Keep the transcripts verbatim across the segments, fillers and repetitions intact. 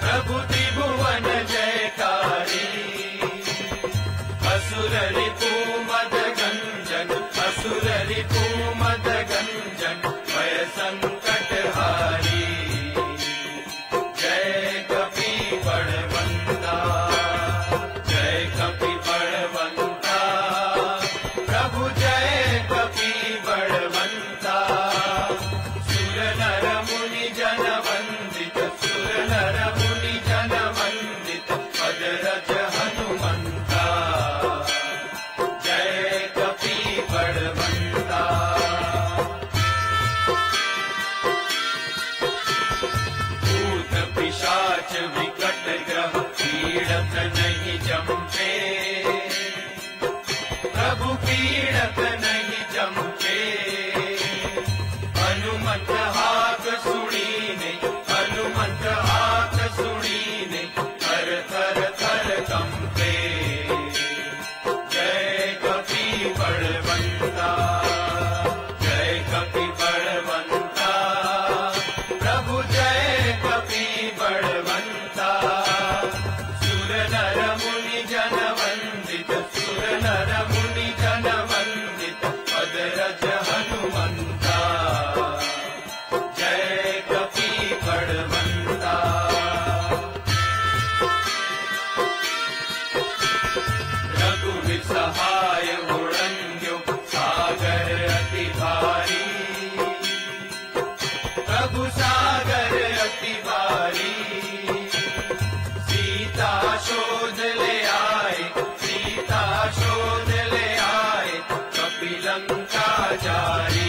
प्रभु त्रिभुवन जयकारी, असुर रिपु मद गंजन, असुर रिपु मद गंजन, भय संकट हारी। जय कपि बड़वंता, जय कपि बड़वंता, प्रभु जय कपि बड़वंता। सुर नर मुनि जन वंदित, सुर नर मुनि जन वंदित, पदरज हनुमंता। जय कपि बड़वंता। भूत पिशाच विकट ग्रह पीड़त नहीं जमते, प्रभु पीड़त नहीं जमते। हनुमंत हाक सुनीने, हनुमंत हाक सुनीने, थर थर थर कंपे। जय कपि बड़वंता, जय कपि बड़वंता, प्रभु जय कपि बड़वंता। सुर नर मुनि जन वंदित, सुर नर मुनि जन वंदित, पदरज हनुमंता। जय कपि बड़वंता। रघुवीर सहाय उड़ंग्यो, सागर अति भारी, प्रभु सागर अति भारी। सीता शोध ले आए, सीता शोध ले आए, कपि लंका जारी।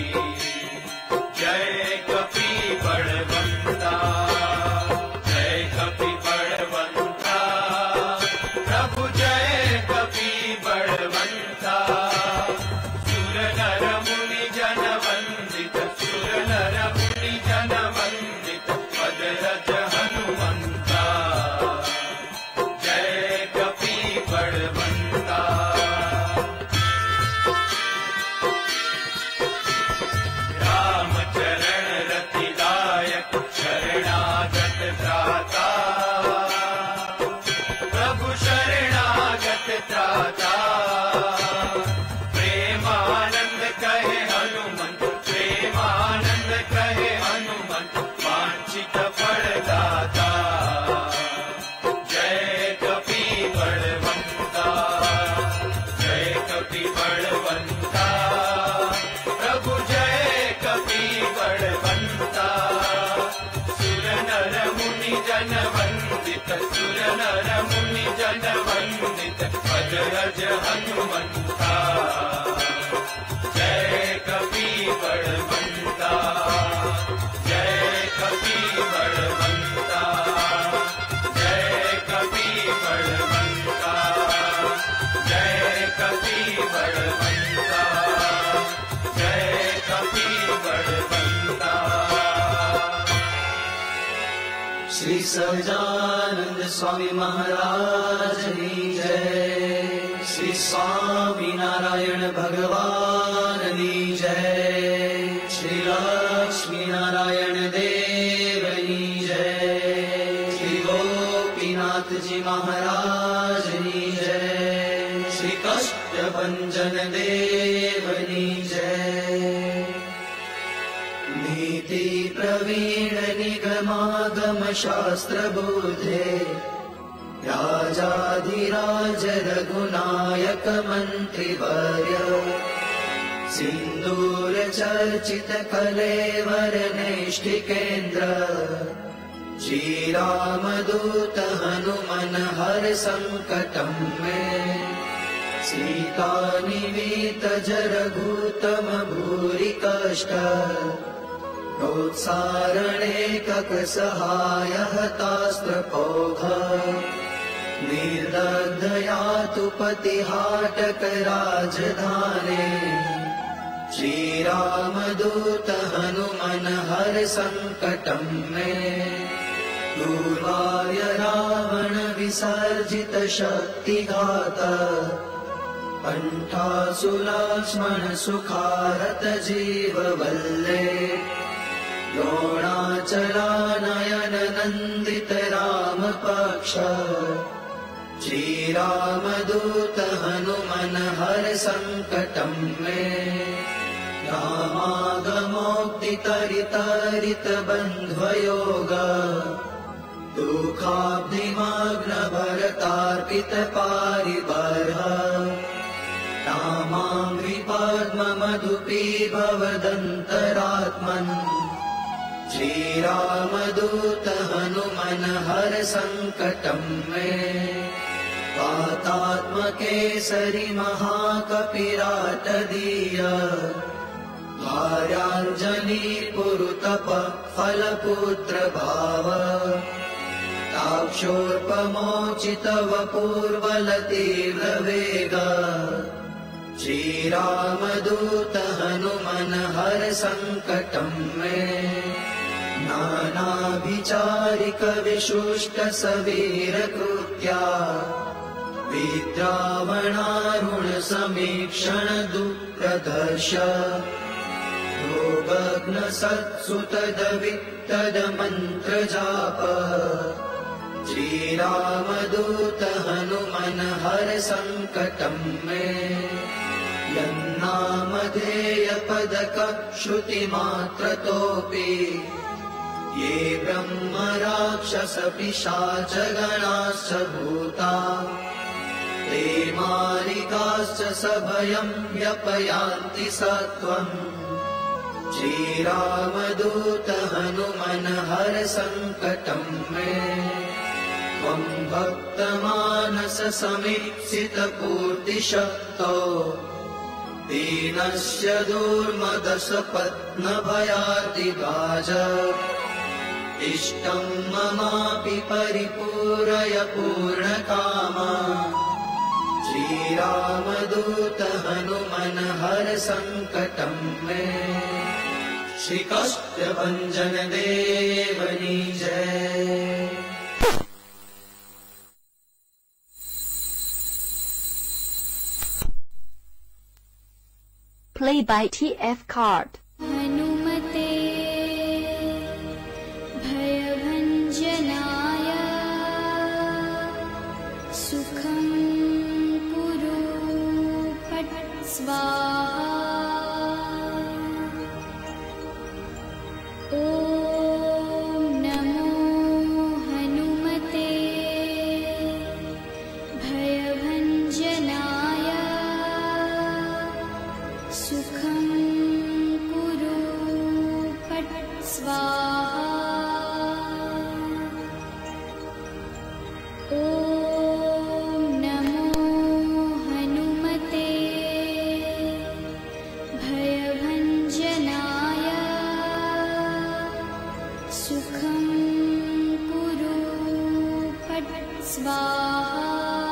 जय कपि बड़वंता, जय कपि बड़वंता, प्रभु जय कपि बड़वंता। सुर नर मुनि जन वंदित, सुर नर मुनि जन वंदित, पदरज हनुमंता। जय कपि बड़वंता। राम चरण रति दायक, शरणागत त्राता, प्रभु शरणागत त्राता। प्रेमानंद कहे हनुमंत, प्रेमानंद कहे हनुमंत, वांछित फल दाता। जय कपि बड़वंता, जय कपि बड़वंता, प्रभु जय कपि बड़वंता। सुर नर मुनि जन वंदित, सुर नर मुनि जन वंदित, पदरज हनुमंता। जय कपि बड़वंता, जय कपि बड़वंता, जय कपि बड़वंता, जय कपि बड़वंता, जय कपि बड़वंता। श्री सहजानंद स्वामी महाराज की जय, श्री स्वामी नारायण भगवान की जय, श्री लक्ष्मी नारायण देव की जय, श्री गोपीनाथ जी महाराज की जय, श्री कष्टभंजन देव की जय। नीति प्रवीण निगमागम शास्त्र बोधे, राजाधिराज रघुनायक मंत्रिवर्य, सिंदूर चर्चित कलेवर नैष्ठिकेन्द्र, श्री राम दूत हनुमन हर संकटं मे, सीता निवीत जरघूतम भूरि कष्ट, प्रोत्सारणे कक सहाय हतास्त्रपोघ, निर्दग्धयातु पतिहाटक राजधाने, श्री राम दूत हनुमन हर संकटं मे, दूर्वाय रावण विसर्जित शक्तिघात, कंठासुलक्ष्मण सुखारत जीव वल्ले, द्रोणाचला नयन नंदित राम रक्ष श्रीरामदूत हनुमन हर संकटं मे रामागमोक्तितरितरित बन्ध्वयोग दुःखाब्धिमग्न भरतार्पित पारिबर्ह रामाङ्घ्रि पद्ममधुपीभवदन्तरात्मन् श्रीरामदूत हनुमन हर संकटं मे वातात्मकेसरि महाकपिराटदीय भार्याञ्जनी पुरुतप फलपुत्र भाव ताक्षोर्पमोचित वपूर्वलतीव्रवेग श्रीरामदूत हनुमन हर संकटं मे नानाभिचारिक विशुष्ट सवीर कृत्या विद्रावणारुण समीक्षण दुःप्रदर्श भोगग्न सत्सुतदवित्तद मंत्र जाप श्रीरामदूत हनुमन हर संकटं मे यन्नामधेय पदक श्रुतिमात्रतोऽपि ये ब्रह्म राक्षस पिशाच गणाश्च भूता ते मारिकाश्च सभयं व्यपयान्ति सत्वम् श्रीरामदूत हनुमन हर संकटं मे त्वं भक्तमानस समीक्षित पूर्तिशक्तो दीनस्य दुर्मदश पत्न भयातिभाज इष्टं ममापि परिपूरय पूर्णकामा श्रीरामदूत हनुमन हर संकटं मे श्री काष्ठभञ्जन देवनी जय। Play by T F Card. हनुमते भयभञ्जनाय सुखं कुरु फट् स्वाहा। ॐ नमो हनुमते भयभञ्जनाय सुखं कुरु फट् स्वाहा। ॐ नमो हनुमते भयभञ्जनाय सुखं कुरु फट् स्वाहा।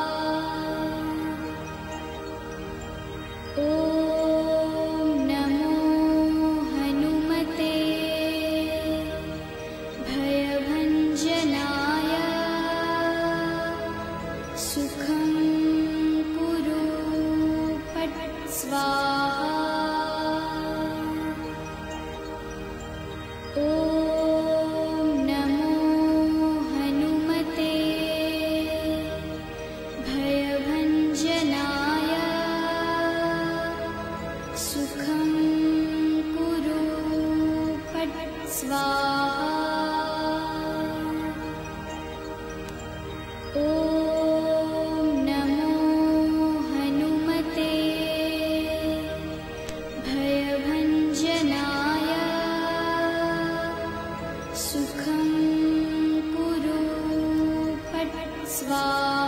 ॐ नमो हनुमते भयभञ्जनाय सुखं कुरु फट् स्वाहा। ॐ नमो हनुमते भयभञ्जनाय सुखं कुरु फट् स्वाहा। ॐ नमो हनुमते भयभञ्जनाय सुखं कुरु फट् स्वाहा।